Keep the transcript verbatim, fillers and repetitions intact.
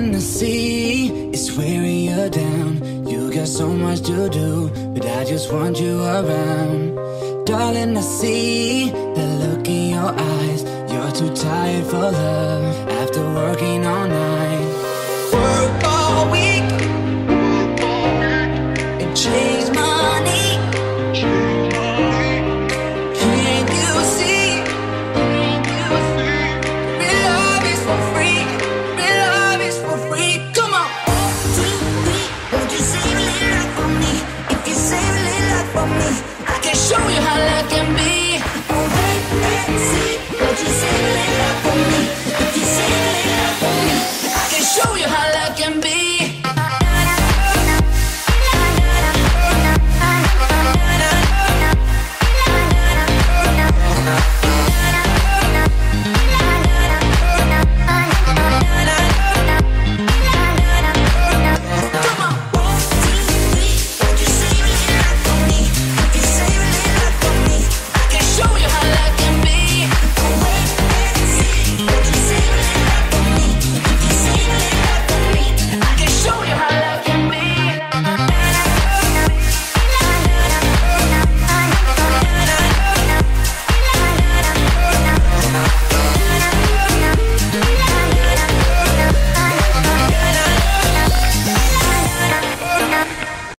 Darling, I see it's wearing you down. You got so much to do, but I just want you around. Darling, I see the look in your eyes. You're too tired for love after working all night.